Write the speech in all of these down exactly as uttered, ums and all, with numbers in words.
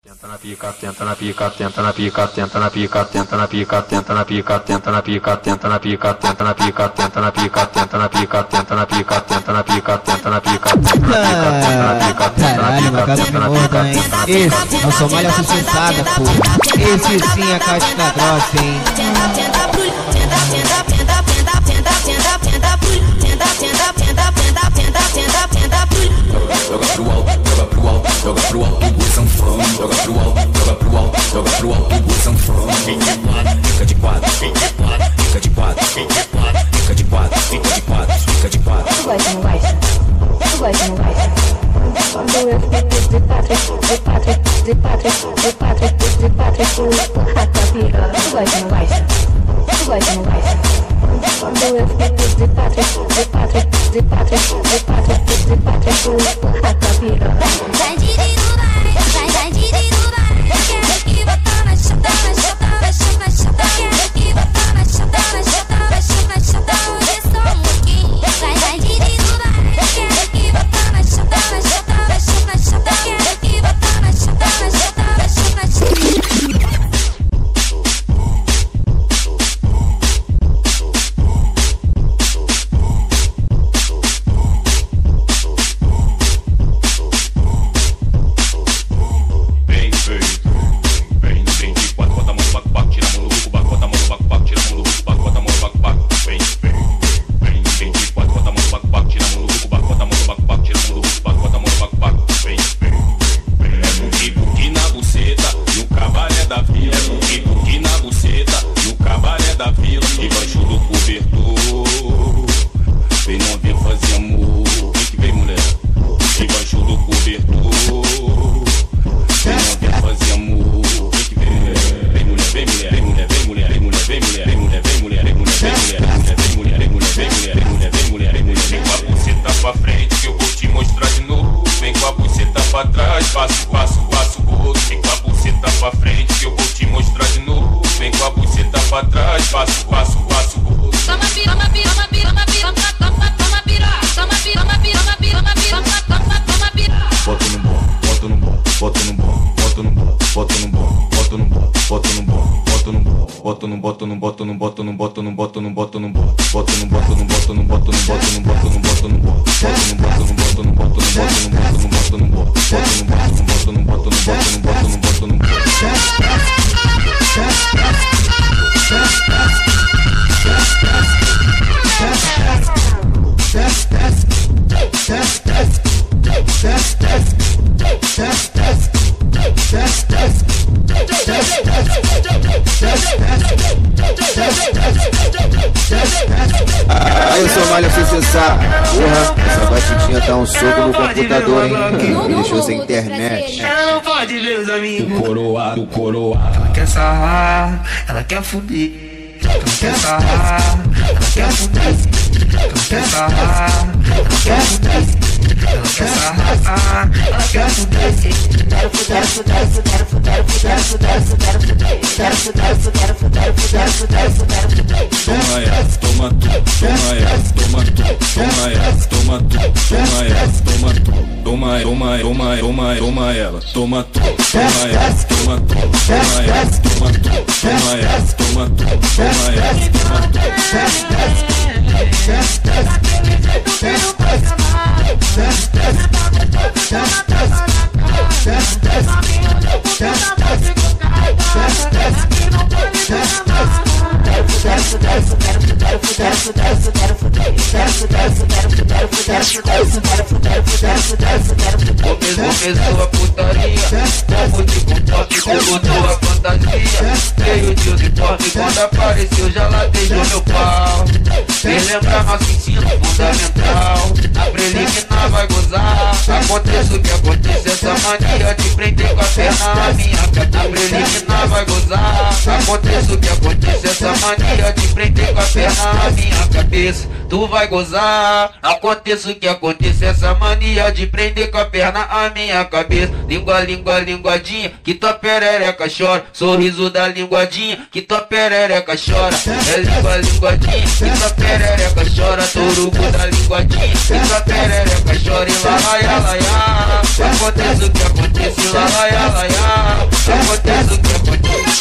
Tenta na pica, tenta na pica, tenta na pica, tenta na pica, tenta na pica, tenta na pica, tenta na pica, tenta na pica, tenta na pica, tenta na pica, tenta na pica, tenta na pica, tenta na pica, tenta na pica, tenta na pica, tenta na pica, tenta na pica, hein? Esse, não sou malha sustentada, pô. Esse sim é casca grossa, hein? Tenta, tenta, tenta, tenta, tenta, tenta, tenta, tenta, tenta, tenta, tenta, tenta, tenta, tenta, tenta, tenta, joga pro alto, joga pro alto, joga pro alto, o sanfão, joga pro alto, joga pro alto, joga pro alto, o sanfão. Fica de quatro, fica de quatro, fica de quatro, fica de quatro, fica de quatro, fica de quatro, fica de quatro. Tu gosta, não gosta? Tu gosta, não gosta? Quando eu fico de quatro, de quatro, de quatro, de quatro, de quatro, tu empurra tua piroca. Tu gosta, não gosta? Tu gosta, não gosta? Quando eu fico de quatro, de quatro, de quatro, de quatro, de quatro, tu empurra tua piroca. vai de diruba, vai, vai de diruba. Quero que botar na chata, na chata, na chata, na chata. Quero que botar na chata, na chata, na chata, na chata. Hoje é só um pouquinho, vai, vai de diruba. Quero que botar na chata, na chata, na chata, na chata. Quero que botar na chata, na chata, na chata, na chata. Passo, passo, passo o outro, vem com a buceta pra frente que eu vou te mostrar de novo. Vem com a buceta pra trás, passo, passo, passo o outro. Toma pira, toma pira, toma pira, toma pira, toma, toma pira, toma pira, toma pira, toma pira, toma pira, toma, toma pira. Bota no bom, bota no bom, bota no bom, bota no bom, bota no bom, bota no bom, bota no bom, bota no bom, bota no bota no bota no bota no bota no bota no bota no bom, bota no bota no bota no bota no bota no bota no bota no bom, bota no bota no bota no bota no bota no bota no bota no bota no bom, bota no bota no bota no bota no bota no bota no bota no bom. Ah, eu sou malha sem cessar. Porra, essa batidinha tá um soco no computador, hein? Me deixou sem internet. Ela não pode ver os amigos. Do coroa, do coroa. Ela quer sarrar, ela quer fuder. Ela quer sarrar, ela quer fuder. Ela quer sarrar, ela quer fuder. Ela quer sarrar, ela quer fuder. Quero fuder, fuder, fuder, fuder, fuder, fuder, fuder, fuder. Quero fuder, fuder, fuder, fuder, fuder, fuder, fuder. Toma essa, toma tu, toma essa, toma tu, toma essa, toma tu, toma essa, toma tu, toma, toma, toma, toma, toma ela, toma tu, toma essa, toma tu, toma essa, toma tu, toma essa, toma tu, toma essa, toma tu. Começou a putaria, como de comporte, botou a fantasia. Veio de uniforme, quando apareceu já latejou meu pau. Quem lembra nosso ensino fundamental, a preliminar vai gozar. Aconteça o que aconteça, essa mania de prender com a perna na minha cara. A preliminar vai gozar. Aconteça o que aconteça, essa mania de prender com a perna na minha cabeça. Tu vai gozar, aconteça o que aconteça, essa mania de prender com a perna a minha cabeça. Língua, língua, linguadinha, que tua perereca chora. Sorriso da linguadinha, que tua perereca chora. É língua, linguadinha, que tua perereca chora. Torugo da linguadinha, que tua perereca chora. E lá, lá, lá, lá, lá. Aconteça o que aconteça, lá, lá, lá, lá.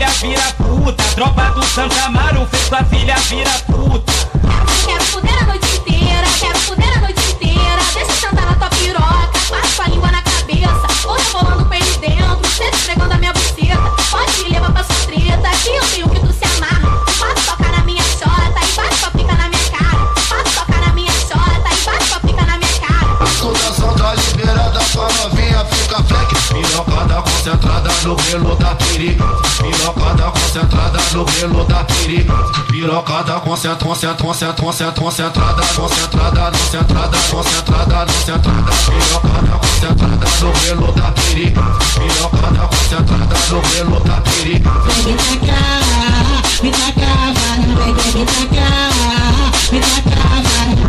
filha vira puta. Tropa do Santa Amaro fez tua filha vira puta. Quero fuder a noite inteira, quero fuder a noite inteira. Deixa eu sentar na tua piroca, passo com a língua na cabeça. Ou rebolando o peixe dentro, você esfregando a minha buceta. Pode me levar pra sua treta, que eu tenho que tu se amarra. Faço tocar na minha chota e bate pra pica na minha cara. Faço tocar na minha chota e bate pra pica na minha cara. A saudação tá liberada, sua novinha fica fleque. Pirocada concentrada no grelo da perica. Pirocada concentrada no grelo da perica. Pirocada concentrada, concentrada, concentrada, concentrada, concentrada, concentrada, concentrada. Pirocada concentrada no grelo da perica. Pirocada concentrada no grelo da perica. Vem tacar, me tacar, vem, vem, me tacar, me tacar,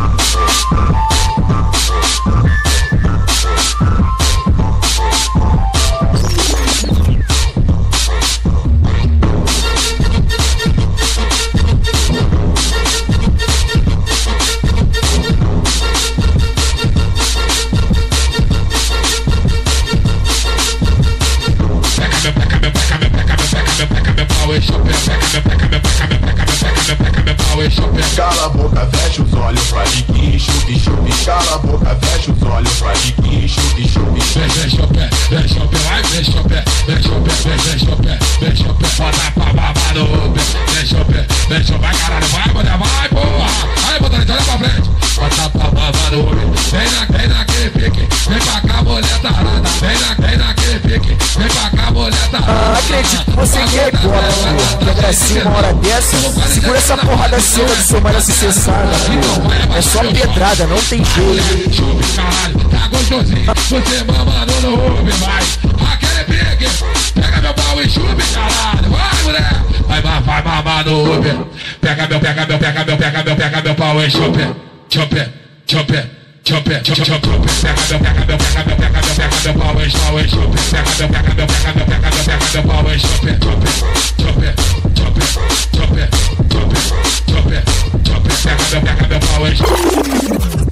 Cala a boca, fecha os olhos pra biquinho, chute, chute. Cala a boca, fecha os olhos pra biquinho, chute, chute. Deixa o pé, deixa o pé, vai, deixa o pé, deixa o pé, deixa o pé, deixa o pé, bota pra babar no pé, deixa o pé, deixa o pé, vai caralho, vai, mulher, vai, porra. Aí, botanete, olha pra frente, bota pra babar no pé. Vem na, vem naquele pique, vem pra cá, mulher tarada. Vem na, vem naquele pique, vem pra cá, mulher tarada. Ah, acredito que você quer ir embora, mano. Que gracinha uma hora dessa. Segura essa porrada cena do seu marido se cessar, é só pedrada, não tem jeito. Chupe, caralho, tá gostosinho. Você mamando no Uber, vai. Aquele pique, pega meu pau e chupe, caralho. Vai, mulher. Vai, vai, vai mamar no Uber. Pega meu, pega meu, pega meu, pega meu, pega meu pau e chupe. Chupe, chupe. Chope, chope, chope, pega meu, pega meu, pega meu, pega meu, pega meu pau e chupe. Pega meu, pega meu, pega meu, pega meu, pega meu pau e chupe. Chope, chope, chope, chope, chope, chope, chope, pega meu, pega meu pau e chupe.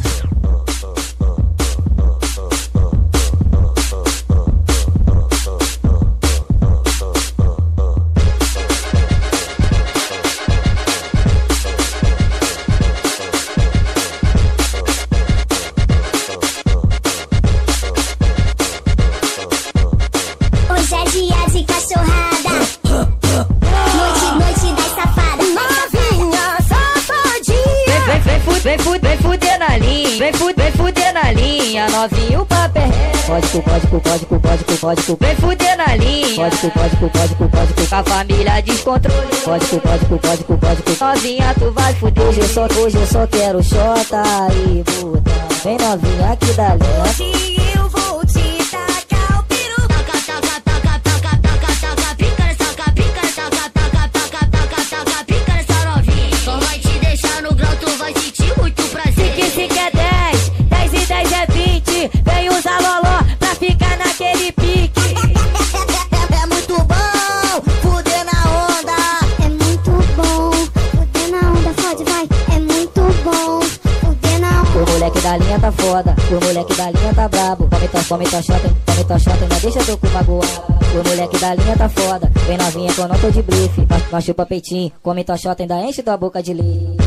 Vem fuder, vem fuder na linha, novinho papel. Código, código, código, código, código. Vem fuder na linha. Código, código, código, código. Com a família descontrole. Código, código, código, código. Novinha, tu vai fuder. Hoje eu só, hoje eu só quero xota e puta. Vem novinha aqui da linha. Hoje eu vou te tacar o peru. Taca, taca, taca, taca, taca, taca. Pica nessa, taca, pica nessa, taca, taca, taca, taca, taca. Pica nessa novinha. Só vai te deixar no grau, tu vai sentir muito prazer. Se se quer dez, dez e dez é vinte. Vem usar loló pra ficar naquele pique. É muito bom, fuder na onda. É muito bom, fuder na onda, fode, vai. É muito bom, fuder na onda. O moleque da linha tá foda, o moleque da linha tá brabo. Come tua, come tua chota, come tua chota, ainda deixa teu cu magoado. O moleque da linha tá foda, vem novinha que eu não tô de brief. Mas chupa peitinho, come tua chota, ainda enche tua boca de leite.